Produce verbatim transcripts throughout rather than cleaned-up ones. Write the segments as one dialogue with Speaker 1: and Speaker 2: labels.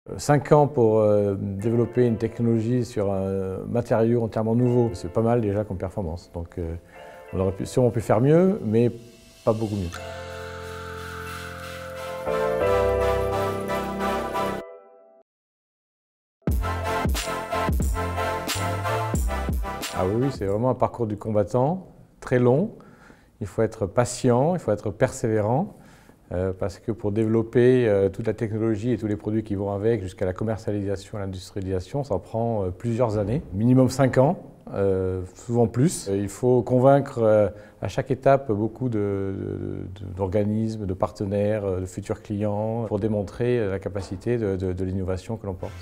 Speaker 1: Cinq ans pour euh, développer une technologie sur un matériau entièrement nouveau, c'est pas mal déjà comme performance. Donc euh, on aurait pu, sûrement pu faire mieux, mais pas beaucoup mieux. Ah oui, oui, c'est vraiment un parcours du combattant, très long. Il faut être patient, il faut être persévérant. Euh, parce que pour développer euh, toute la technologie et tous les produits qui vont avec jusqu'à la commercialisation et l'industrialisation, ça prend euh, plusieurs années, minimum cinq ans, euh, souvent plus. Il faut convaincre euh, à chaque étape beaucoup d'organismes, de, de, de partenaires, de futurs clients pour démontrer la capacité de, de, de l'innovation que l'on porte.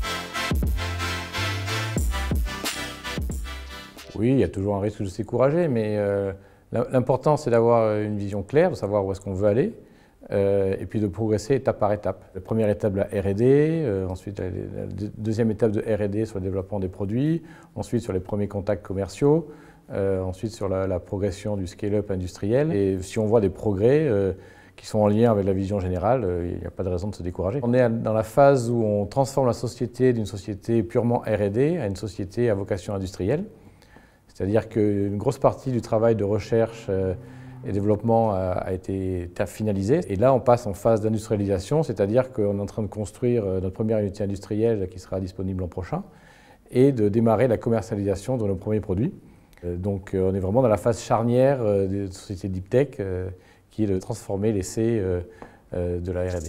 Speaker 1: Oui, il y a toujours un risque de se décourager, mais euh, l'important c'est d'avoir une vision claire, de savoir où est-ce qu'on veut aller. Euh, et puis de progresser étape par étape. La première étape, la R et D, euh, ensuite la, la deuxième étape de R et D sur le développement des produits, ensuite sur les premiers contacts commerciaux, euh, ensuite sur la, la progression du scale-up industriel. Et si on voit des progrès euh, qui sont en lien avec la vision générale, euh, il n'y a pas de raison de se décourager. On est dans la phase où on transforme la société d'une société purement R et D à une société à vocation industrielle. C'est-à-dire qu'une grosse partie du travail de recherche euh, et développement a été finalisé. Et là, on passe en phase d'industrialisation, c'est-à-dire qu'on est en train de construire notre première unité industrielle qui sera disponible l'an prochain et de démarrer la commercialisation de nos premiers produits. Donc on est vraiment dans la phase charnière des sociétés Deep Tech qui est de transformer l'essai de la R et D.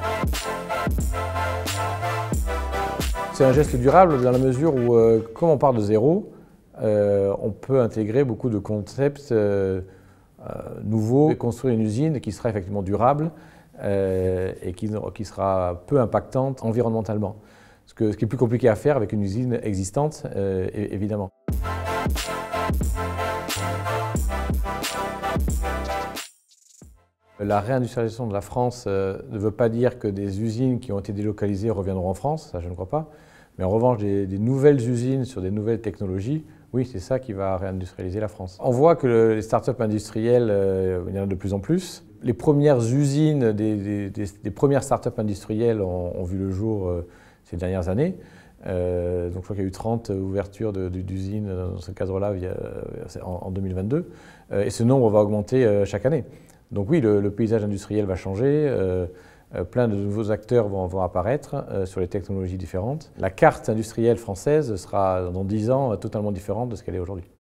Speaker 1: C'est un geste durable dans la mesure où, comme on part de zéro, on peut intégrer beaucoup de concepts Euh, nouveau et construire une usine qui sera effectivement durable euh, et qui, qui sera peu impactante environnementalement. Ce, que, ce qui est plus compliqué à faire avec une usine existante, euh, évidemment. La réindustrialisation de la France euh, ne veut pas dire que des usines qui ont été délocalisées reviendront en France, ça je ne crois pas. Mais en revanche, des, des nouvelles usines sur des nouvelles technologies, oui, c'est ça qui va réindustrialiser la France. On voit que le, les startups industrielles, euh, il y en a de plus en plus. Les premières usines des, des, des, des premières startups industrielles ont, ont vu le jour euh, ces dernières années. Euh, donc je crois qu'il y a eu trente ouvertures d'usines dans ce cadre-là en, en deux mille vingt-deux. Euh, et ce nombre va augmenter euh, chaque année. Donc oui, le, le paysage industriel va changer. Euh, Euh, plein de nouveaux acteurs vont, vont apparaître euh, sur les technologies différentes. La carte industrielle française sera dans dix ans euh, totalement différente de ce qu'elle est aujourd'hui.